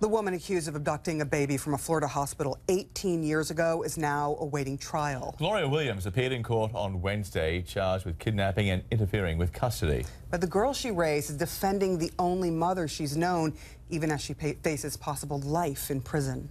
The woman accused of abducting a baby from a Florida hospital 18 years ago is now awaiting trial. Gloria Williams appeared in court on Wednesday, charged with kidnapping and interfering with custody. But the girl she raised is defending the only mother she's known, even as she faces possible life in prison.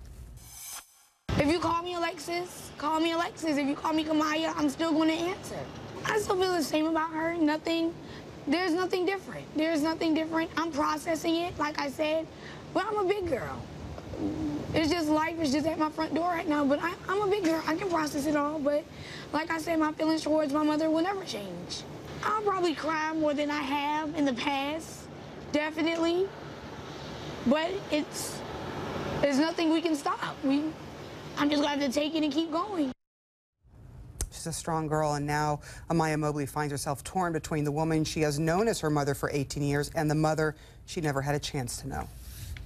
If you call me Alexis, call me Alexis. If you call me Kamiyah, I'm still going to answer. I still feel the same about her. There's nothing different. There's nothing different. I'm processing it, like I said, but I'm a big girl. It's just life is just at my front door right now, but I'm a big girl. I can process it all, but like I said, my feelings towards my mother will never change. I'll probably cry more than I have in the past, definitely, but there's nothing we can stop. I'm just going to have to take it and keep going. She's a strong girl, and now Kamiyah Mobley finds herself torn between the woman she has known as her mother for 18 years and the mother she never had a chance to know.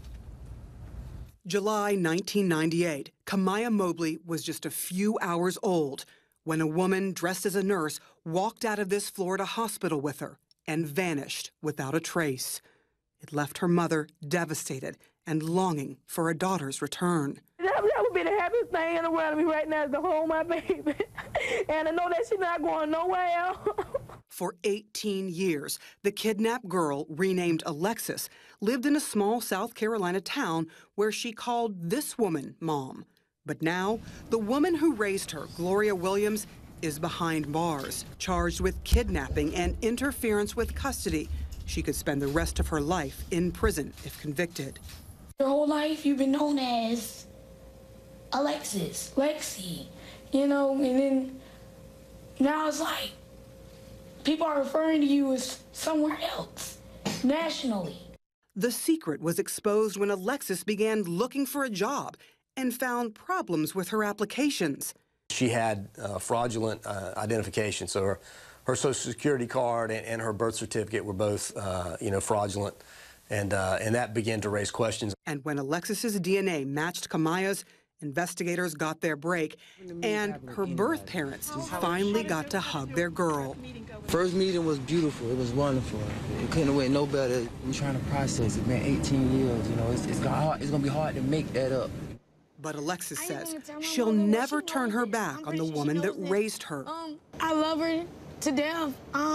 July 1998, Kamiyah Mobley was just a few hours old when a woman dressed as a nurse walked out of this Florida hospital with her and vanished without a trace. It left her mother devastated and longing for a daughter's return. That would be the happiest thing in the world to me right now, is to hold my baby and to know that she's not going nowhere else. For 18 years, the kidnapped girl, renamed Alexis, lived in a small South Carolina town where she called this woman Mom. But now, the woman who raised her, Gloria Williams, is behind bars, charged with kidnapping and interference with custody. She could spend the rest of her life in prison if convicted. Your whole life, you've been known as Alexis, Lexi, you know, and then now it's like people are referring to you as somewhere else, nationally. The secret was exposed when Alexis began looking for a job and found problems with her applications. She had fraudulent identification, so her Social Security card and her birth certificate were both, fraudulent, and that began to raise questions. And when Alexis's DNA matched Kamiyah's, investigators got their break, and her birth parents finally got to hug their girl. First meeting was beautiful. It was wonderful. It couldn't have went no better. We're trying to process. It's been 18 years. You know, it's going to be hard to make that up. But Alexis says she'll never turn her back on the woman that raised her. I love her to death.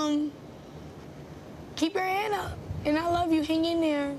Keep your head up, and I love you. Hang in there.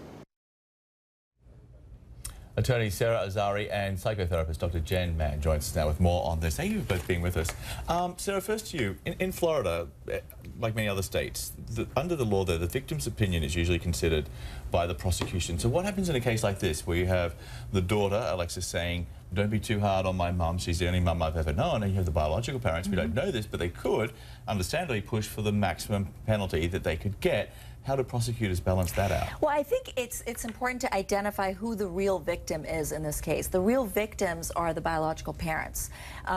Attorney Sara Anzari and psychotherapist Dr. Jenn Mann joins us now with more on this. Thank you for both being with us. Sara, first to you. In Florida, like many other states, under the law there, the victim's opinion is usually considered by the prosecution. So what happens in a case like this, where you have the daughter, Alexis, saying, don't be too hard on my mum, she's the only mum I've ever known, and you have the biological parents, we don't know this, but they could, understandably, push for the maximum penalty that they could get. How do prosecutors balance that out? Well, I think it's important to identify who the real victim is in this case. The real victims are the biological parents,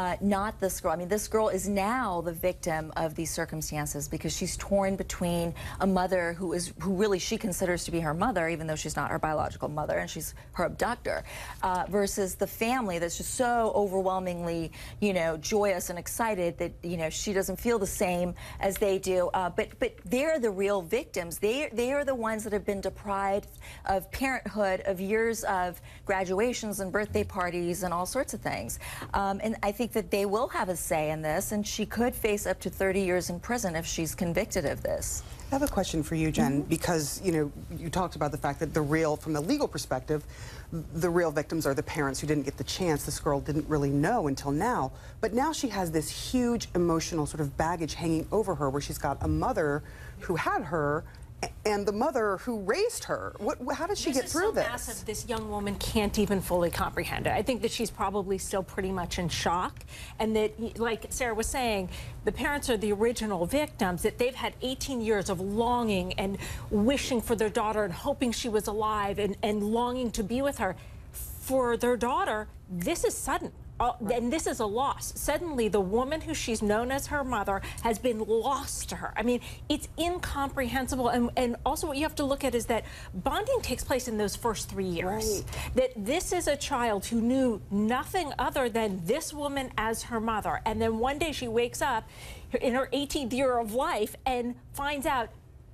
not this girl. I mean, this girl is now the victim of these circumstances because she's torn between a mother who really she considers to be her mother, even though she's not her biological mother and she's her abductor, versus the family that's just so overwhelmingly, joyous and excited that, she doesn't feel the same as they do. But they're the real victims. They are the ones that have been deprived of parenthood, of years of graduations and birthday parties and all sorts of things. And I think that they will have a say in this, and she could face up to 30 years in prison if she's convicted of this. I have a question for you, Jenn, because, you talked about the fact that from the legal perspective, the real victims are the parents who didn't get the chance. This girl didn't really know until now. But now she has this huge emotional sort of baggage hanging over her, where she's got a mother who had her and the mother who raised her. How did she get through this? This is so massive, this young woman can't even fully comprehend it. I think that she's probably still pretty much in shock, and that, like Sara was saying, the parents are the original victims, that they've had 18 years of longing and wishing for their daughter and hoping she was alive and longing to be with her. For their daughter, this is sudden. And this is a loss. Suddenly, the woman who she's known as her mother has been lost to her. I mean, it's incomprehensible. And also what you have to look at is that bonding takes place in those first 3 years. Right. That this is a child who knew nothing other than this woman as her mother. And then one day she wakes up in her 18th year of life and finds out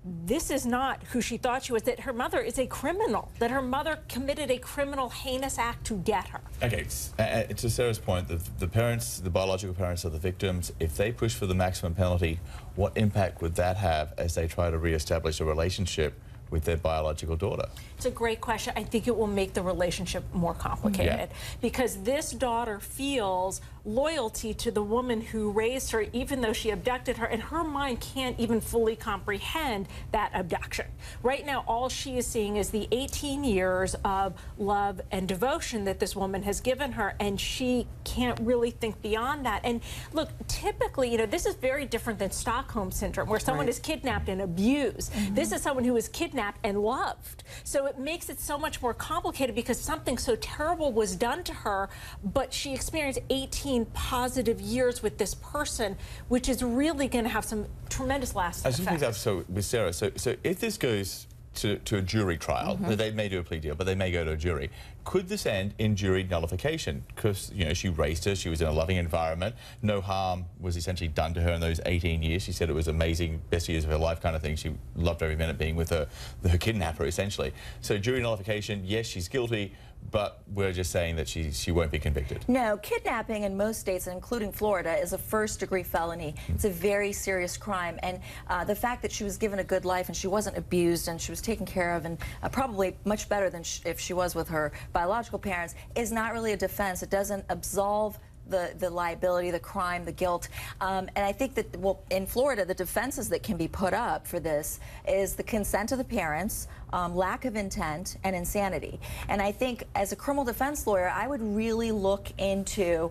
this is not who she thought she was, that her mother is a criminal, that her mother committed a criminal, heinous act to get her. Okay, to Sarah's point, the parents, the biological parents of the victims, if they push for the maximum penalty, what impact would that have as they try to re-establish a relationship with their biological daughter? It's a great question. I think it will make the relationship more complicated because this daughter feels loyalty to the woman who raised her, even though she abducted her, and her mind can't even fully comprehend that abduction. Right now, all she is seeing is the 18 years of love and devotion that this woman has given her, and she can't really think beyond that. And look, typically, you know, this is very different than Stockholm Syndrome, where someone is kidnapped and abused. This is someone who is kidnapped and loved. So it makes it so much more complicated because something so terrible was done to her, but she experienced 18 positive years with this person, which is really going to have some tremendous lasting effects. I just think that's so with Sarah. So if this goes to a jury trial, they may do a plea deal, but they may go to a jury. Could this end in jury nullification? Because, you know, she raised her, she was in a loving environment, no harm was essentially done to her in those 18 years. She said it was amazing, best years of her life kind of thing. She loved every minute being with her kidnapper, essentially. So jury nullification, yes, she's guilty, but we're just saying that she won't be convicted. No, kidnapping in most states, including Florida, is a first-degree felony. It's a very serious crime, and the fact that she was given a good life and she wasn't abused and she was taken care of, and probably much better than if she was with her biological parents, is not really a defense. It doesn't absolve the liability, the crime, the guilt. And I think that, well, in Florida, the defenses that can be put up for this is the consent of the parents, lack of intent, and insanity. And I think as a criminal defense lawyer, I would really look into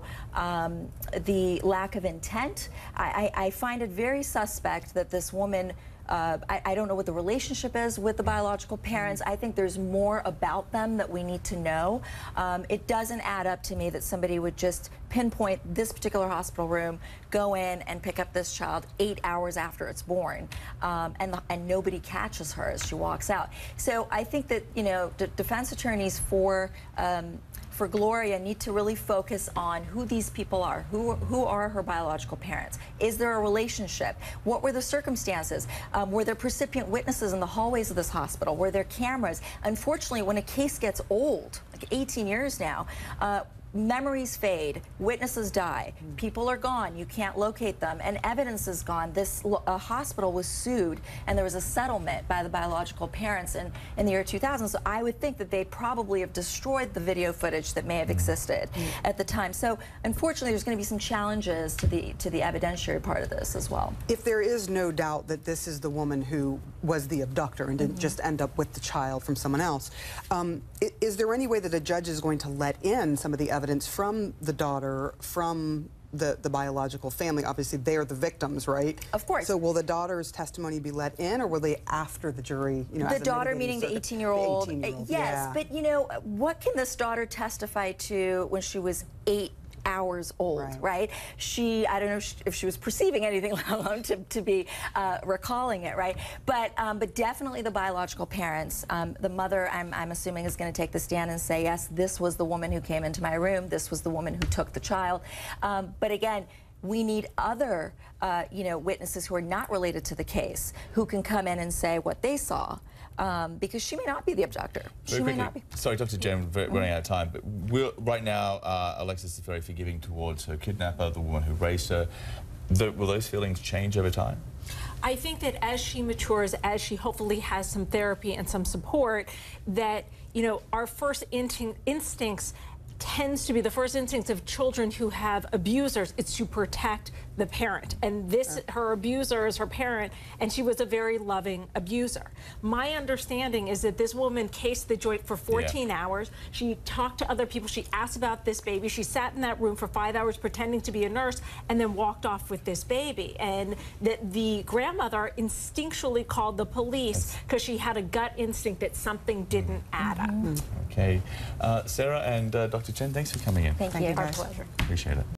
the lack of intent. I find it very suspect that this woman, I don't know what the relationship is with the biological parents. I think there's more about them that we need to know. It doesn't add up to me that somebody would just pinpoint this particular hospital room, go in and pick up this child 8 hours after it's born, and nobody catches her as she walks out. So I think that, you know, defense attorneys for Gloria need to really focus on who these people are. Who are her biological parents? Is there a relationship? What were the circumstances? Were there precipient witnesses in the hallways of this hospital? Were there cameras? Unfortunately, when a case gets old, like 18 years now, memories fade, witnesses die, people are gone, you can't locate them, and evidence is gone. This hospital was sued, and there was a settlement by the biological parents in the year 2000, so I would think that they probably have destroyed the video footage that may have existed at the time. So unfortunately, there's going to be some challenges to the evidentiary part of this as well. If there is no doubt that this is the woman who was the abductor and didn't just end up with the child from someone else, is there any way that a judge is going to let in some of the evidence from the daughter, from the biological family? Obviously, they're the victims, right? Of course. So will the daughter's testimony be let in, or will they after the jury, you know, the daughter, meaning the 18-year-old? Yes, yeah. but, you know, what can this daughter testify to when she was 8 hours old, right? I don't know if she was perceiving anything, let alone to be recalling it, right? But definitely the biological parents. The mother, I'm assuming, is going to take the stand and say, yes, this was the woman who came into my room, this was the woman who took the child. But again, we need other, you know, witnesses who are not related to the case who can come in and say what they saw. Because she may not be the abductor. She may not be. Sorry, Dr. Jenn, running out of time, but right now, Alexis is very forgiving towards her kidnapper, the woman who raised her. Will those feelings change over time? I think that as she matures, as she hopefully has some therapy and some support, that, you know, our first instincts tends to be the first instincts of children who have abusers. It's to protect the parent, and this, her abuser is her parent, and she was a very loving abuser. My understanding is that this woman cased the joint for 14 hours. She talked to other people. She asked about this baby. She sat in that room for 5 hours pretending to be a nurse, and then walked off with this baby. And the grandmother instinctually called the police because she had a gut instinct that something didn't add up. Okay. Sarah and Dr. Jenn, thanks for coming in. Thank you. Our pleasure. Appreciate it.